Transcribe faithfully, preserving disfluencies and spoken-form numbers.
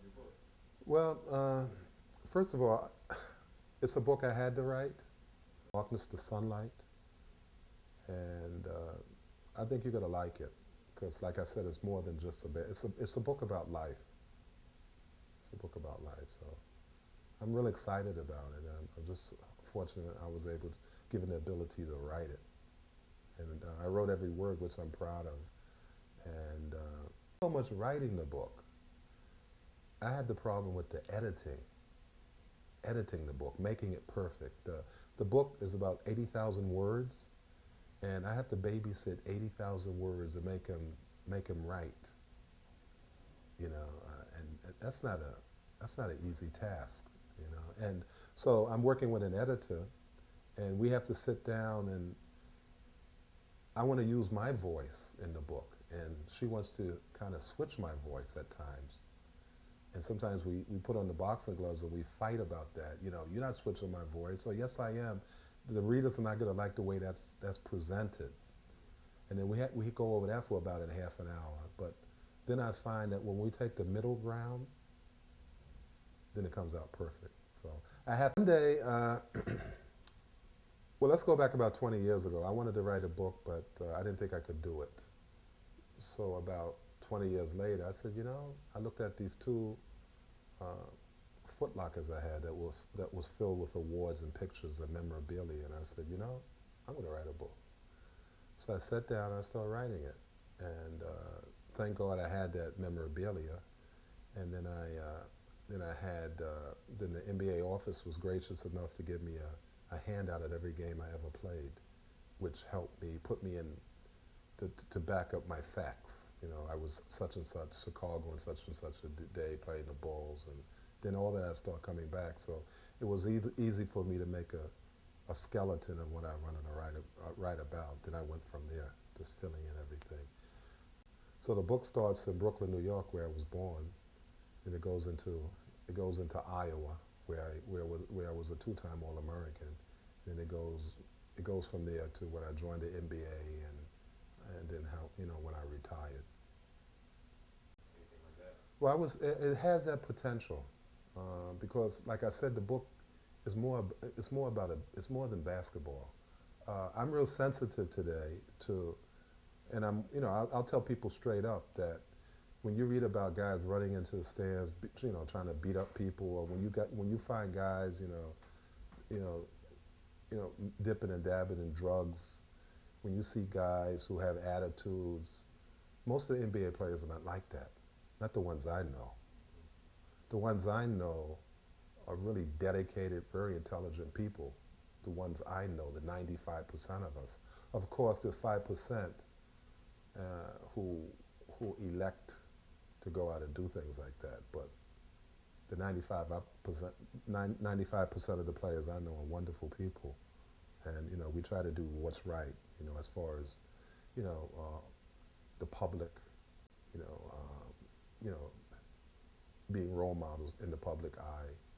Well, uh, first of all, it's a book I had to write. Darkness to Sunlight, and uh, I think you're gonna like it because, like I said, it's more than just a bit. It's a it's a book about life. It's a book about life. So I'm really excited about it. I'm, I'm just fortunate I was able to, given the ability to write it, and uh, I wrote every word, which I'm proud of. And uh, so much writing the book, I had the problem with the editing, editing the book, making it perfect. Uh, the book is about eighty thousand words, and I have to babysit eighty thousand words and make them make them right. You know, uh, and, and that's not a that's not an easy task. You know, and so I'm working with an editor, and we have to sit down, and I want to use my voice in the book, and she wants to kind of switch my voice at times. And sometimes we, we put on the boxing gloves and we fight about that. You know, you're not switching my voice. So yes, I am. The readers are not going to like the way that's that's presented. And then we ha- we go over that for about a half an hour. But then I find that when we take the middle ground, then it comes out perfect. So I have one day. Uh, well, let's go back about twenty years ago. I wanted to write a book, but uh, I didn't think I could do it. So about twenty years later, I said, you know, I looked at these two uh, footlockers I had that was that was filled with awards and pictures and memorabilia, and I said, you know, I'm going to write a book. So I sat down and I started writing it, and uh, thank God I had that memorabilia. And then I uh, then I had uh, then the N B A office was gracious enough to give me a, a handout at every game I ever played, which helped me put me in to, to back up my facts. You know, I was such and such, Chicago and such and such a day playing the Bulls, and then all that started coming back. So it was easy, easy for me to make a, a skeleton of what I wanted to write, uh, write about. Then I went from there, just filling in everything. So the book starts in Brooklyn, New York, where I was born, and it goes into it goes into Iowa, where I where was where I was a two-time All-American, and it goes it goes from there to when I joined the N B A and and then how you know when I retired. Well, I was it, it has that potential uh, because, like I said, the book is more it's more about a it's more than basketball. Uh, I'm real sensitive today to, and I'm you know I'll, I'll tell people straight up that when you read about guys running into the stands, you know, trying to beat up people, or when you got when you find guys, you know, you know, you know, dipping and dabbing in drugs, when you see guys who have attitudes, most of the N B A players are not like that. Not the ones I know. The ones I know are really dedicated, very intelligent people. The ones I know, the ninety-five percent of us. Of course, there's five percent uh, who who elect to go out and do things like that. But the ninety-five percent, ninety-five percent of the players I know are wonderful people. And, you know, we try to do what's right, you know, as far as, you know, uh, the public, you know, uh, you know, being role models in the public eye.